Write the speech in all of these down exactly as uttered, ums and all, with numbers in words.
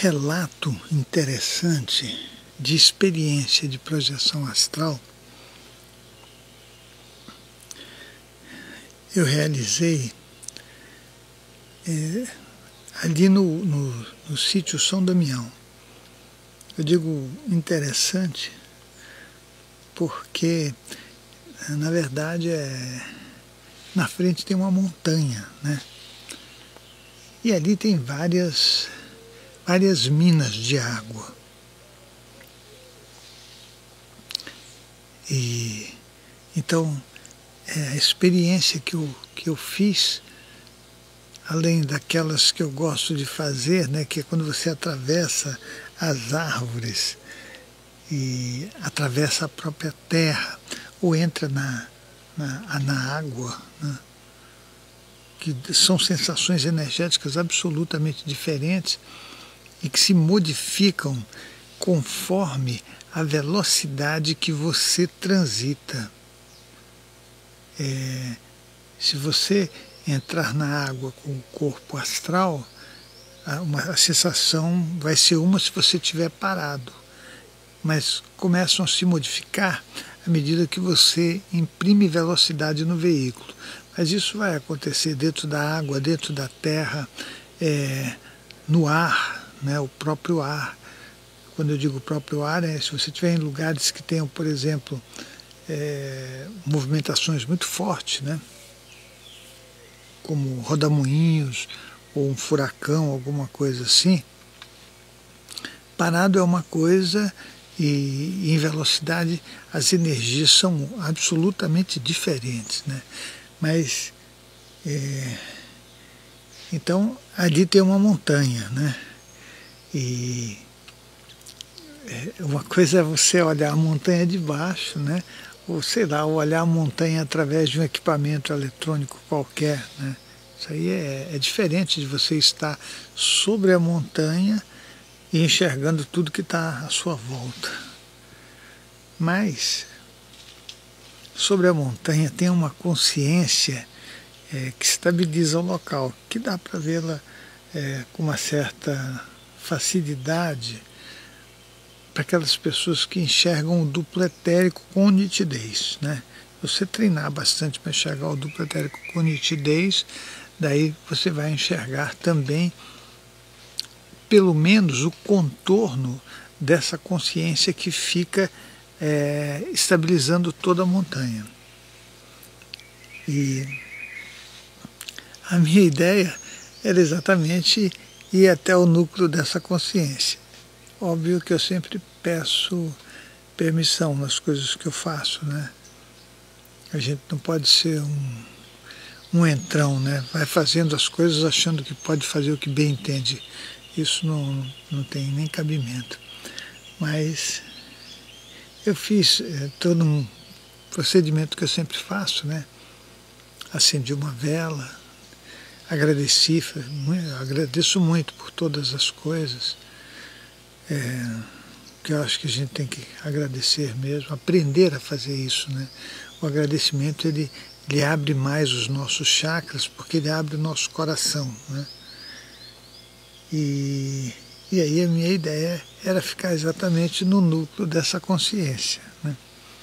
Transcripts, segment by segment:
relato interessante de experiência de projeção astral eu realizei é, ali no, no, no sítio São Damião. Eu digo interessante porque, na verdade, é, na frente tem uma montanha, né? E ali tem várias, várias minas de água. E então, é, a experiência que eu, que eu fiz, além daquelas que eu gosto de fazer, né, que é quando você atravessa as árvores e atravessa a própria terra, ou entra na, na, na água, né, que são sensações energéticas absolutamente diferentes e que se modificam conforme a velocidade que você transita. É, se você entrar na água com o corpo astral, a, uma, a sensação vai ser uma se você estiver parado, mas começam a se modificar à medida que você imprime velocidade no veículo. Mas isso vai acontecer dentro da água, dentro da terra, é, no ar, né, o próprio ar. Quando eu digo próprio ar, é se você estiver em lugares que tenham, por exemplo, é, movimentações muito fortes, né, como rodamuinhos ou um furacão, alguma coisa assim. Parado é uma coisa e em velocidade as energias são absolutamente diferentes, né? Mas, é, então, ali tem uma montanha, né? E é, uma coisa é você olhar a montanha de baixo, né? Ou, sei lá, olhar a montanha através de um equipamento eletrônico qualquer, né? Isso aí é, é diferente de você estar sobre a montanha e enxergando tudo que está à sua volta. Mas, sobre a montanha tem uma consciência é, que estabiliza o local, que dá para vê-la é, com uma certa facilidade para aquelas pessoas que enxergam o duplo etérico com nitidez, né? Você treinar bastante para enxergar o duplo etérico com nitidez, daí você vai enxergar também pelo menos o contorno dessa consciência que fica é, estabilizando toda a montanha. E a minha ideia era exatamente ir até o núcleo dessa consciência. Óbvio que eu sempre peço permissão nas coisas que eu faço, né? A gente não pode ser um, um entrão, né? Vai fazendo as coisas achando que pode fazer o que bem entende. Isso não, não tem nem cabimento. Mas eu fiz é, todo um procedimento que eu sempre faço, né? Acendi uma vela, agradeci, agradeço muito por todas as coisas, é, que eu acho que a gente tem que agradecer mesmo, aprender a fazer isso, né? O agradecimento, ele, ele abre mais os nossos chakras, porque ele abre o nosso coração, né? E, e aí a minha ideia era ficar exatamente no núcleo dessa consciência, né?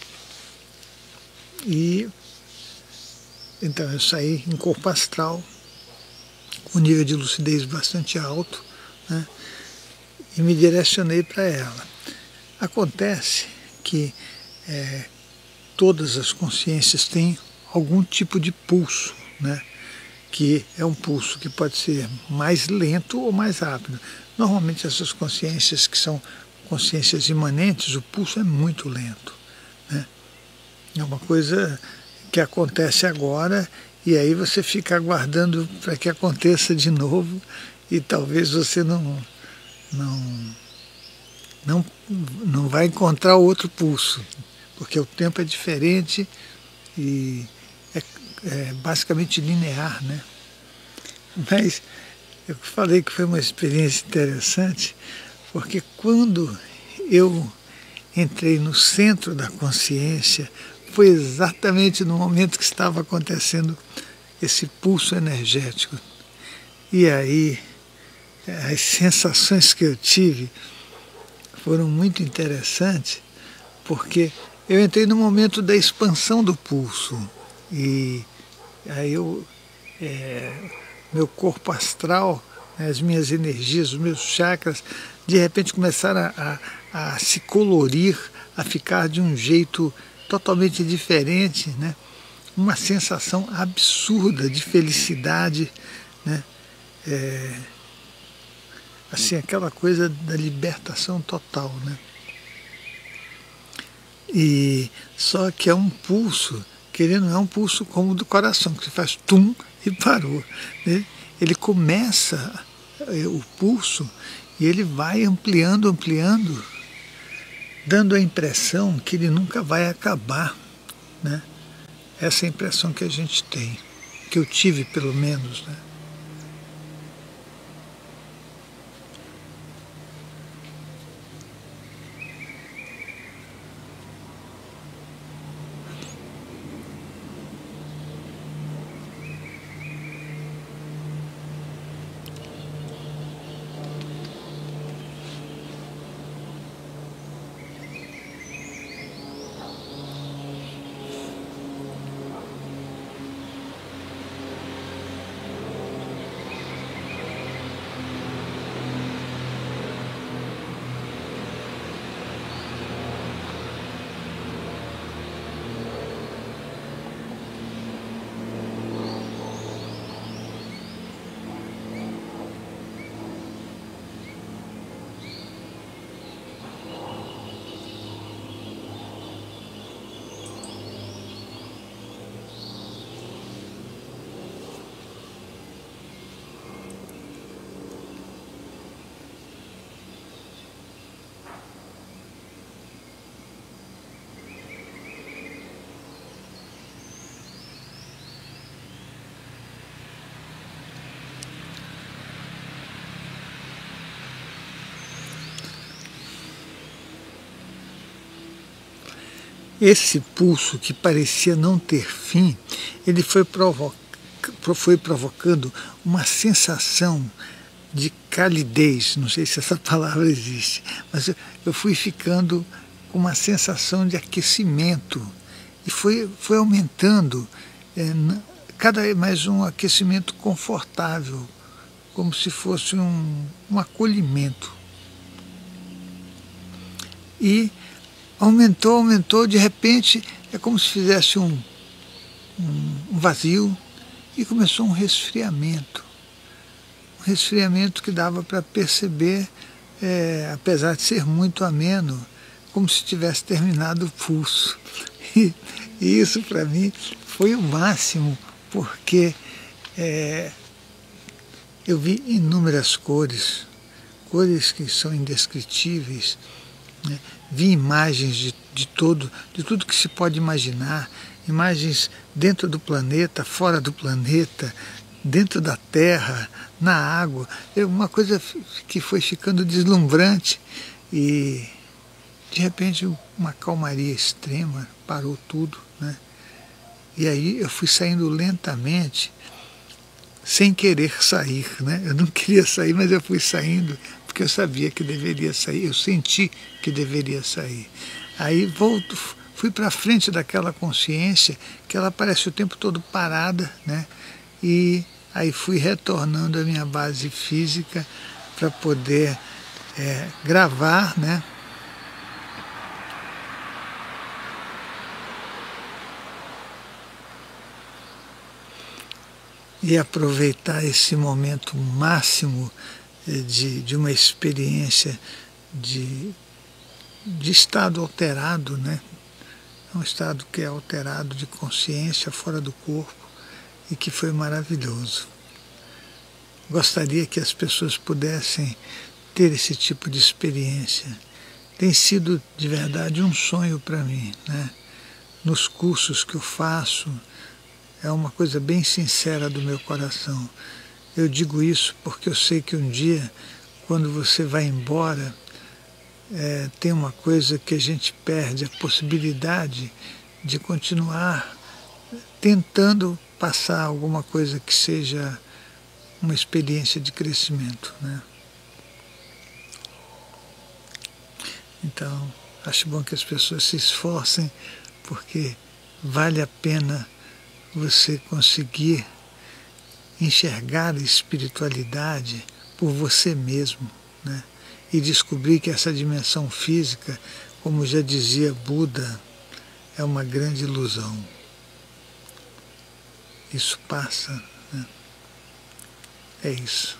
E então eu saí em corpo astral, com um nível de lucidez bastante alto, né? E me direcionei para ela. Acontece que é, todas as consciências têm algum tipo de pulso, né? Que é um pulso que pode ser mais lento ou mais rápido. Normalmente essas consciências que são consciências imanentes, o pulso é muito lento, né? É uma coisa que acontece agora e aí você fica aguardando para que aconteça de novo e talvez você não, não, não, não vai encontrar outro pulso, porque o tempo é diferente e é, é basicamente linear, né? Mas eu falei que foi uma experiência interessante, porque quando eu entrei no centro da consciência, foi exatamente no momento que estava acontecendo esse pulso energético. E aí as sensações que eu tive foram muito interessantes, porque eu entrei no momento da expansão do pulso, e aí eu, é, meu corpo astral, né, as minhas energias, os meus chakras, de repente começaram a, a, a se colorir, a ficar de um jeito totalmente diferente, né? Uma sensação absurda de felicidade, né? É, assim, aquela coisa da libertação total, né? E só que é um pulso, que ele não é um pulso como o do coração, que você faz tum e parou, né? Ele começa o pulso e ele vai ampliando, ampliando, dando a impressão que ele nunca vai acabar, né? Essa é a impressão que a gente tem, que eu tive pelo menos, né? Esse pulso que parecia não ter fim, ele foi, provo foi provocando uma sensação de calidez, não sei se essa palavra existe, mas eu, eu fui ficando com uma sensação de aquecimento, e foi, foi aumentando, é, cada vez mais um aquecimento confortável, como se fosse um, um acolhimento. E aumentou, aumentou, de repente é como se fizesse um, um, um vazio, e começou um resfriamento. Um resfriamento que dava para perceber, é, apesar de ser muito ameno, como se tivesse terminado o pulso. E, e isso para mim foi o máximo, porque é, eu vi inúmeras cores, cores que são indescritíveis, né? Vi imagens de, de, todo, de tudo que se pode imaginar, imagens dentro do planeta, fora do planeta, dentro da terra, na água. É uma coisa que foi ficando deslumbrante, e de repente uma calmaria extrema, parou tudo, né? E aí eu fui saindo lentamente, sem querer sair, né? Eu não queria sair, mas eu fui saindo, porque eu sabia que deveria sair, eu senti que deveria sair. Aí volto, fui para frente daquela consciência, que ela parece o tempo todo parada, né? E aí fui retornando à minha base física para poder é, gravar, né? E aproveitar esse momento máximo de, de uma experiência de, de estado alterado, né? Um estado que é alterado de consciência fora do corpo, e que foi maravilhoso. Gostaria que as pessoas pudessem ter esse tipo de experiência. Tem sido de verdade um sonho para mim, né? Nos cursos que eu faço, é uma coisa bem sincera do meu coração. Eu digo isso porque eu sei que um dia, quando você vai embora, é, tem uma coisa que a gente perde, a possibilidade de continuar tentando passar alguma coisa que seja uma experiência de crescimento, né? Então, acho bom que as pessoas se esforcem, porque vale a pena você conseguir enxergar a espiritualidade por você mesmo, né? E descobrir que essa dimensão física, como já dizia Buda, é uma grande ilusão. Isso passa, né? É isso.